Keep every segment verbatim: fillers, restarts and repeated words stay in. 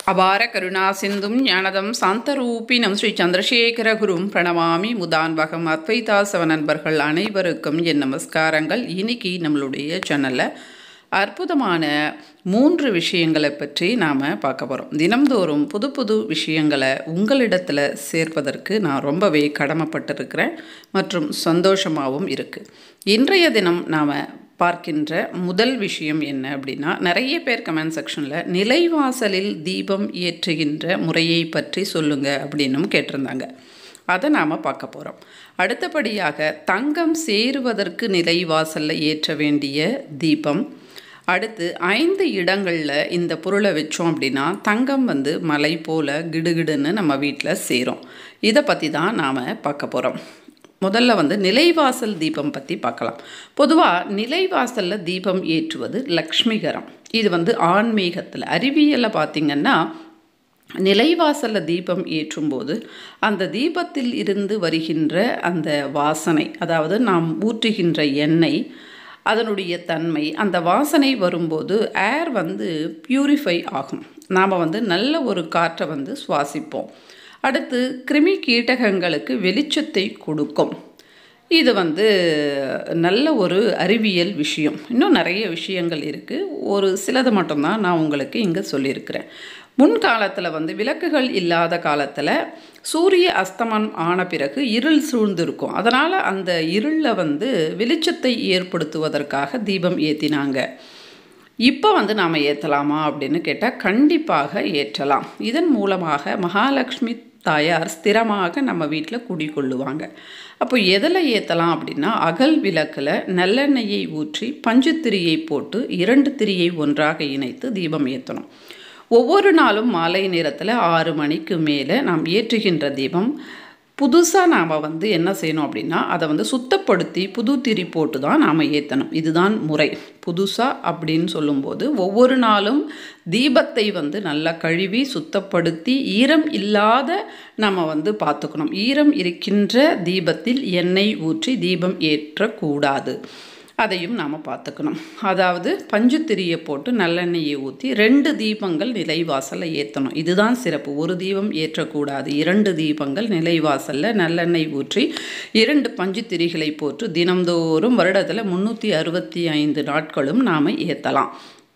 அபார கருணா சிந்தும் ஞானதம் சாந்தரூபினம் ஸ்ரீ சந்திரசேகர குரும் பிரணவாமி முதான்வகம் அத்வைதாசவ நண்பர்கள் அனைவருக்கும் என் நமஸ்காரங்கள். இன்னைக்கு நம்மளுடைய சேனலில் அற்புதமான மூன்று விஷயங்களை பற்றி நாம் பார்க்க போகிறோம். தினம்தோறும் புது புது விஷயங்களை உங்களிடத்தில் சேர்ப்பதற்கு நான் ரொம்பவே கடமைப்பட்டிருக்கிறேன் மற்றும் சந்தோஷமாகவும் இருக்குது. இன்றைய தினம் நாம் பார்க்கின்ற முதல் விஷயம் என்ன அப்படின்னா, நிறைய பேர் கமெண்ட் செக்ஷனில் நிலைவாசலில் தீபம் ஏற்றுகின்ற முறையை பற்றி சொல்லுங்க அப்படின்னும் கேட்டிருந்தாங்க. அதை நாம் பார்க்க போகிறோம். அடுத்தபடியாக தங்கம் சேருவதற்கு நிலைவாசலில் ஏற்ற வேண்டிய தீபம். அடுத்து ஐந்து இடங்களில் இந்த பொருளை வச்சோம் அப்படின்னா தங்கம் வந்து மலை போல் கிடுகிடுன்னு நம்ம வீட்டில் சேரும். இதை பற்றி தான் நாம் பார்க்க போகிறோம். முதல்ல வந்து நிலைவாசல் தீபம் பற்றி பார்க்கலாம். பொதுவாக நிலைவாசலில் தீபம் ஏற்றுவது லக்ஷ்மிகரம். இது வந்து ஆன்மீகத்தில் அறிவியலில் பார்த்திங்கன்னா நிலைவாசலில் தீபம் ஏற்றும்போது அந்த தீபத்தில் இருந்து வருகின்ற அந்த வாசனை, அதாவது நாம் ஊற்றுகின்ற எண்ணெய், அதனுடைய தன்மை, அந்த வாசனை வரும்போது ஏர் வந்து பியூரிஃபை ஆகும். நாம் வந்து நல்ல ஒரு காற்றை வந்து சுவாசிப்போம். அடுத்து கிருமி கீட்டகங்களுக்கு வெளிச்சத்தை கொடுக்கும். இது வந்து நல்ல ஒரு அறிவியல் விஷயம். இன்னும் நிறைய விஷயங்கள் இருக்குது. ஒரு சிலது மட்டும்தான் நான் உங்களுக்கு இங்கே சொல்லியிருக்கிறேன். முன்காலத்தில் வந்து விளக்குகள் இல்லாத காலத்தில் சூரிய அஸ்தமனம் ஆன பிறகு இருள் சூழ்ந்திருக்கும். அதனால் அந்த இருளில் வந்து வெளிச்சத்தை ஏற்படுத்துவதற்காக தீபம் ஏற்றினாங்க. இப்போ வந்து நாம் ஏற்றலாமா அப்படின்னு கேட்டால் கண்டிப்பாக ஏற்றலாம். இதன் மூலமாக மகாலட்சுமி தாயார் ஸ்திரமாக நம்ம வீட்டில் குடிக்கொள்ளுவாங்க. அப்போ எதில் ஏற்றலாம் அப்படின்னா, அகல் விளக்கில் நல்லெண்ணெயை ஊற்றி பஞ்சு திரியை போட்டு இரண்டு திரியை ஒன்றாக இணைத்து தீபம் ஏற்றணும். ஒவ்வொரு நாளும் மாலை நேரத்தில் ஆறு மணிக்கு மேலே நாம் ஏற்றுகின்ற தீபம் புதுசாக நாம் வந்து என்ன செய்யணும் அப்படின்னா, அதை வந்து சுத்தப்படுத்தி புது திரி போட்டு தான் நாம் ஏற்றணும். இதுதான் முறை. புதுசாக அப்படின்னு சொல்லும்போது ஒவ்வொரு நாளும் தீபத்தை வந்து நல்லா கழுவி சுத்தப்படுத்தி ஈரம் இல்லாத நம்ம வந்து பார்த்துக்கணும். ஈரம் இருக்கின்ற தீபத்தில் எண்ணெய் ஊற்றி தீபம் ஏற்றக்கூடாது. அதையும் நாம் பார்த்துக்கணும். அதாவது பஞ்சு திரியை போட்டு நல்லெண்ணெயை ஊற்றி ரெண்டு தீபங்கள் நிலைவாசலில் ஏற்றணும். இதுதான் சிறப்பு. ஒரு தீபம் ஏற்றக்கூடாது. இரண்டு தீபங்கள் நிலைவாசலில் நல்லெண்ணெய் ஊற்றி இரண்டு பஞ்சு திரிகளை போட்டு தினம்தோறும் வருடத்தில் முந்நூற்றி அறுபத்தி ஐந்து நாட்களும் நாம் ஏற்றலாம்.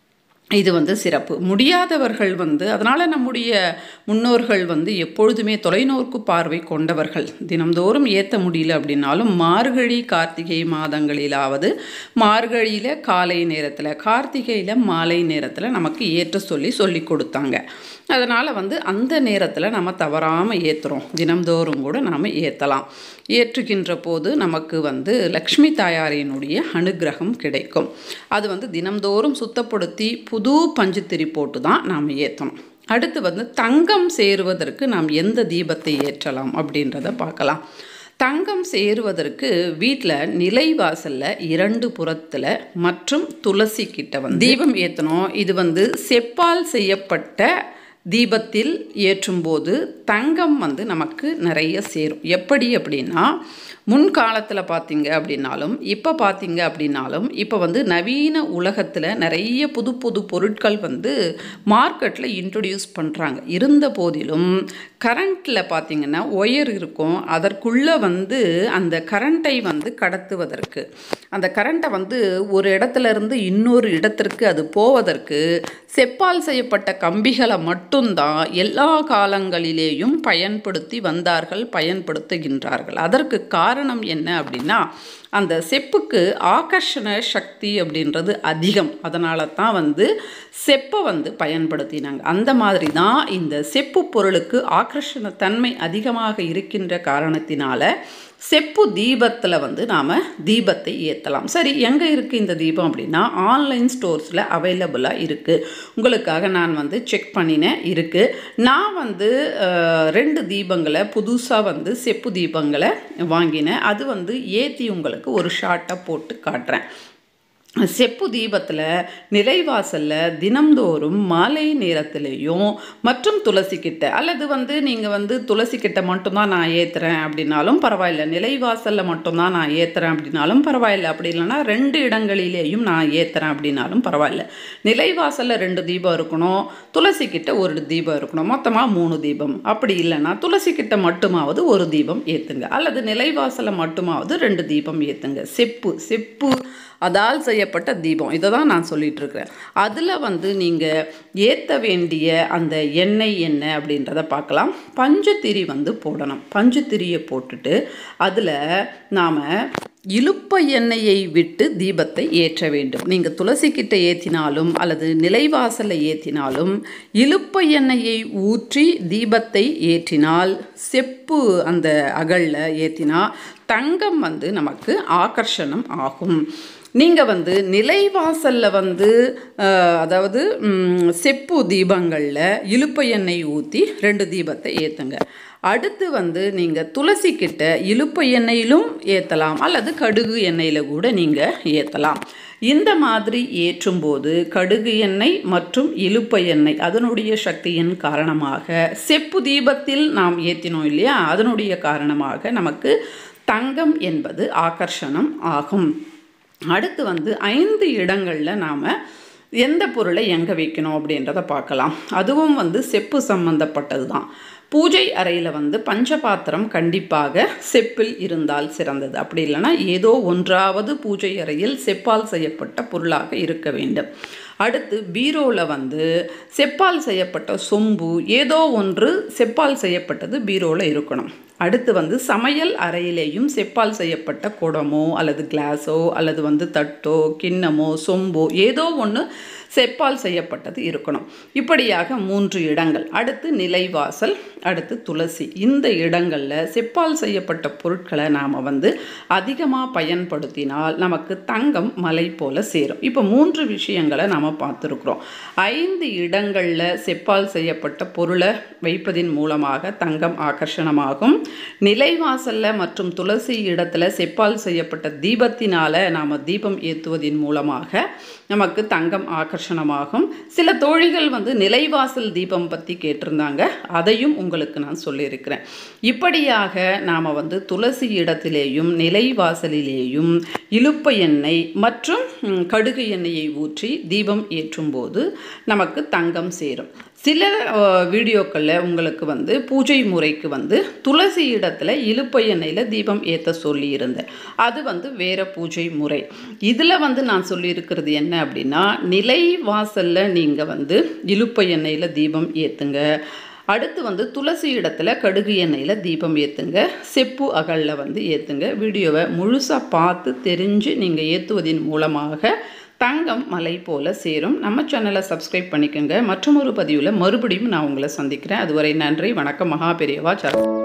இது வந்து சிறப்பு. முடியாதவர்கள் வந்து, அதனால் நம்முடைய முன்னோர்கள் வந்து எப்பொழுதுமே தொலைநோக்கு பார்வை கொண்டவர்கள். தினம்தோறும் ஏற்ற முடியல அப்படின்னாலும் மார்கழி கார்த்திகை மாதங்களிலாவது மார்கழியில் காலை நேரத்தில், கார்த்திகையில் மாலை நேரத்தில் நமக்கு ஏற்ற சொல்லி சொல்லி கொடுத்தாங்க. அதனால் வந்து அந்த நேரத்தில் நம்ம தவறாமல் ஏற்றுறோம். தினம்தோறும் கூட நாம் ஏற்றலாம். ஏற்றுகின்ற போது நமக்கு வந்து லக்ஷ்மி தாயாரினுடைய அனுகிரகம் கிடைக்கும். அது வந்து தினம்தோறும் சுத்தப்படுத்தி புது பஞ்சு திரி போட்டு தான் நாம் ஏற்றணும். அடுத்து வந்து தங்கம் சேருவதற்கு நாம் எந்த தீபத்தை ஏற்றலாம் அப்படின்றத பார்க்கலாம். தங்கம் சேருவதற்கு வீட்டில் நிலைவாசலில் இரண்டு புறத்தில் மற்றும் துளசி கிட்ட வந்து தீபம் ஏற்றணும். இது வந்து செப்பால் செய்யப்பட்ட தீபத்தில் ஏற்றும்போது தங்கம் வந்து நமக்கு நிறைய சேரும். எப்படி அப்படின்னா, முன்காலத்தில் பார்த்தீங்க அப்படின்னாலும் இப்போ பார்த்தீங்க அப்படின்னாலும் இப்போ வந்து நவீன உலகத்தில் நிறைய புது புது பொருட்கள் வந்து மார்க்கெட்டில் இன்ட்ரடியூஸ் பண்ணுறாங்க. இருந்த போதிலும் கரண்ட்டில் பார்த்திங்கன்னா ஒயர் இருக்கும். அதற்குள்ளே வந்து அந்த கரண்ட்டை வந்து கடத்துவதற்கு, அந்த கரண்ட்டை வந்து ஒரு இடத்துல இருந்து இன்னொரு இடத்திற்கு அது போவதற்கு செப்பால் செய்யப்பட்ட கம்பிகளை மட்டும்தான் எல்லா காலங்களிலேயும் பயன்படுத்தி வந்தார்கள், பயன்படுத்துகின்றார்கள். அதற்கு காரணம் என்ன அப்படின்னா, அந்த செப்புக்கு ஆகர்ஷண சக்தி அப்படின்றது அதிகம். அதனால தான் வந்து செப்பை வந்து பயன்படுத்தினாங்க. அந்த மாதிரி தான் இந்த செப்பு பொருளுக்கு ஆகர்ஷண தன்மை அதிகமாக இருக்கின்ற காரணத்தினால செப்பு தீபத்தில் வந்து நாம் தீபத்தை ஏற்றலாம். சரி, எங்கே இருக்குது இந்த தீபம் அப்படின்னா, ஆன்லைன் ஸ்டோர்ஸில் அவைலபிளாக இருக்குது. உங்களுக்காக நான் வந்து செக் பண்ணினேன், இருக்குது. நான் வந்து ரெண்டு தீபங்களை புதுசாக வந்து செப்பு தீபங்களை வாங்கினேன். அது வந்து ஏற்றி உங்களுக்கு ஒரு ஷார்ட்டாக போட்டு காட்டுறேன். செப்பு தீபத்தில் நிலைவாசலில் தினம்தோறும் மாலை நேரத்திலையும் மற்றும் துளசிக்கிட்ட அல்லது வந்து நீங்கள் வந்து துளசிக்கிட்ட மட்டும்தான் நான் ஏற்றுறேன் அப்படின்னாலும் பரவாயில்ல, நிலைவாசலில் மட்டும்தான் நான் ஏற்றுறேன் அப்படின்னாலும் பரவாயில்ல, அப்படி இல்லைன்னா ரெண்டு இடங்களிலேயும் நான் ஏற்றுறேன் அப்படின்னாலும் பரவாயில்ல. நிலைவாசலில் ரெண்டு தீபம் இருக்கணும், துளசிக்கிட்ட ஒரு தீபம் இருக்கணும், மொத்தமாக மூணு தீபம். அப்படி இல்லைன்னா துளசிக்கிட்ட மட்டுமாவது ஒரு தீபம் ஏற்றுங்க, அல்லது நிலைவாசலில் மட்டுமாவது ரெண்டு தீபம் ஏற்றுங்க. செப்பு செப்பு அதால் செய்யப்பட்ட தீபம், இதை தான் நான் சொல்லிகிட்டு இருக்கிறேன். அதில் வந்து நீங்கள் ஏற்ற வேண்டிய அந்த எண்ணெய் என்ன அப்படின்றத பார்க்கலாம். பஞ்சுத்திரி வந்து போடணும். பஞ்சுத்திரியை போட்டுட்டு அதில் நாம் இலுப்ப எண்ணெயை விட்டு தீபத்தை ஏற்ற வேண்டும். நீங்கள் துளசிக்கிட்ட ஏற்றினாலும் அல்லது நிலைவாசலில் ஏற்றினாலும் இலுப்ப எண்ணெயை ஊற்றி தீபத்தை ஏற்றினால், செப்பு அந்த அகலில் ஏற்றினா தங்கம் வந்து நமக்கு ஆகர்ஷணம் ஆகும். நீங்கள் வந்து நிலைவாசலில் வந்து அதாவது செப்பு தீபங்களில் இலுப்ப எண்ணெய் ஊற்றி ரெண்டு தீபத்தை ஏற்றுங்க. அடுத்து வந்து நீங்கள் துளசிக்கிட்ட இலுப்ப எண்ணெயிலும் ஏற்றலாம், அல்லது கடுகு எண்ணெயில் கூட நீங்கள் ஏற்றலாம். இந்த மாதிரி ஏற்றும்போது கடுகு எண்ணெய் மற்றும் இலுப்ப எண்ணெய் அதனுடைய சக்தியின் காரணமாக, செப்பு தீபத்தில் நாம் ஏற்றினோம் இல்லையா, அதனுடைய காரணமாக நமக்கு தங்கம் என்பது ஆகர்ஷணம் ஆகும். அடுத்து வந்து ஐந்து இடங்களில் நாம் எந்த பொருளை எங்கே வைக்கணும் அப்படின்றத பார்க்கலாம். அதுவும் வந்து செப்பு சம்பந்தப்பட்டது தான். பூஜை அறையில் வந்து பஞ்சபாத்திரம் கண்டிப்பாக செப்பில் இருந்தால் சிறந்தது. அப்படி இல்லைன்னா ஏதோ ஒன்றாவது பூஜை அறையில் செப்பால் செய்யப்பட்ட பொருளாக இருக்க வேண்டும். அடுத்து பீரோவில் வந்து செப்பால் செய்யப்பட்ட சொம்பு ஏதோ ஒன்று செப்பால் செய்யப்பட்டது பீரோவில் இருக்கணும். அடுத்து வந்து சமையல் அறையிலேயும் செப்பால் செய்யப்பட்ட குடமோ அல்லது கிளாஸோ அல்லது வந்து தட்டோ கிண்ணமோ சொம்போ ஏதோ ஒன்று செப்பால் செய்யப்பட்டது இருக்கணும். இப்படியாக மூன்று இடங்கள். அடுத்து நிலைவாசல், அடுத்து துளசி. இந்த இடங்களில் செப்பால் செய்யப்பட்ட பொருட்களை நாம் வந்து அதிகமாக பயன்படுத்தினால் நமக்கு தங்கம் மலை போல சேரும். இப்போ மூன்று விஷயங்களை நாம் பார்த்துருக்குறோம். ஐந்து இடங்களில் செப்பால் செய்யப்பட்ட பொருளை வைப்பதின் மூலமாக தங்கம் ஆகர்ஷணமாகும். நிலைவாசலில் மற்றும் துளசி இடத்துல செப்பால் செய்யப்பட்ட தீபத்தினால நாம் தீபம் ஏற்றுவதின் மூலமாக நமக்கு தங்கம் ஆகர்ஷணமாகும். சில தோழிகள் வந்து நிலைவாசல் தீபம் பற்றி கேட்டிருந்தாங்க, அதையும் உங்களுக்கு நான் சொல்லியிருக்கிறேன். இப்படியாக நாம் வந்து துளசி இடத்திலேயும் நிலைவாசலிலேயும் இலுப்ப எண்ணெய் மற்றும் கடுகு எண்ணெயை ஊற்றி தீபம் ஏற்றும்போது நமக்கு தங்கம் சேரும். சில வீடியோக்களில் உங்களுக்கு வந்து பூஜை முறைக்கு வந்து துளசி இடத்துல இலுப்ப எண்ணெயில் தீபம் ஏற்ற சொல்லியிருந்தேன். அது வந்து வேறு பூஜை முறை. இதில் வந்து நான் சொல்லியிருக்கிறது என்ன அப்படின்னா, நிலை வாசலில் நீங்கள் வந்து இலுப்ப எண்ணெயில் தீபம் ஏற்றுங்க. அடுத்து வந்து துளசி இடத்துல கடுகு எண்ணெயில் தீபம் ஏற்றுங்க. செப்பு அகலில் வந்து ஏற்றுங்க. வீடியோவை முழுசாக பார்த்து தெரிஞ்சு நீங்கள் ஏற்றுவதின் மூலமாக தங்கம் மலை போல சேரும். நம்ம சேனலை சப்ஸ்கிரைப் பண்ணிக்கோங்க. மற்றொரு பதிவில் மறுபடியும் நான் உங்களை சந்திக்கிறேன். அதுவரை நன்றி, வணக்கம். மகா பெரியவா சரணம்.